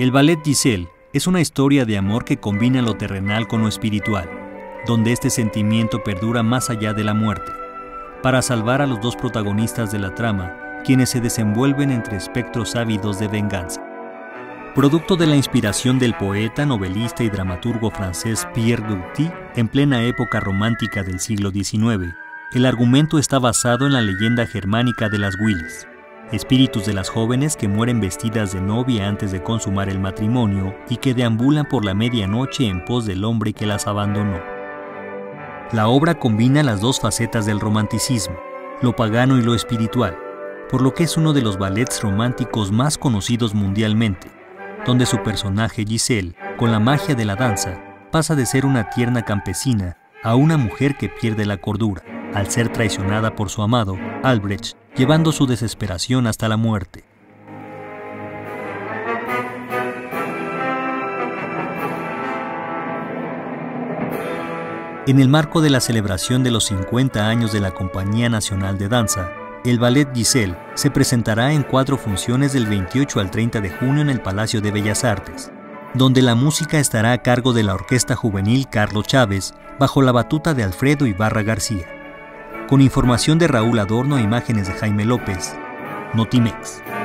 El ballet Giselle es una historia de amor que combina lo terrenal con lo espiritual, donde este sentimiento perdura más allá de la muerte, para salvar a los dos protagonistas de la trama, quienes se desenvuelven entre espectros ávidos de venganza. Producto de la inspiración del poeta, novelista y dramaturgo francés Pierre Douthy, en plena época romántica del siglo XIX, el argumento está basado en la leyenda germánica de las Willis, espíritus de las jóvenes que mueren vestidas de novia antes de consumar el matrimonio y que deambulan por la medianoche en pos del hombre que las abandonó. La obra combina las dos facetas del romanticismo, lo pagano y lo espiritual, por lo que es uno de los ballets románticos más conocidos mundialmente, donde su personaje Giselle, con la magia de la danza, pasa de ser una tierna campesina a una mujer que pierde la cordura, al ser traicionada por su amado, Albrecht, llevando su desesperación hasta la muerte. En el marco de la celebración de los 50 años de la Compañía Nacional de Danza, el ballet Giselle se presentará en 4 funciones del 28 al 30 de junio en el Palacio de Bellas Artes, donde la música estará a cargo de la Orquesta Juvenil Carlos Chávez, bajo la batuta de Alfredo Ibarra García. Con información de Raúl Adorno e imágenes de Jaime López, Notimex.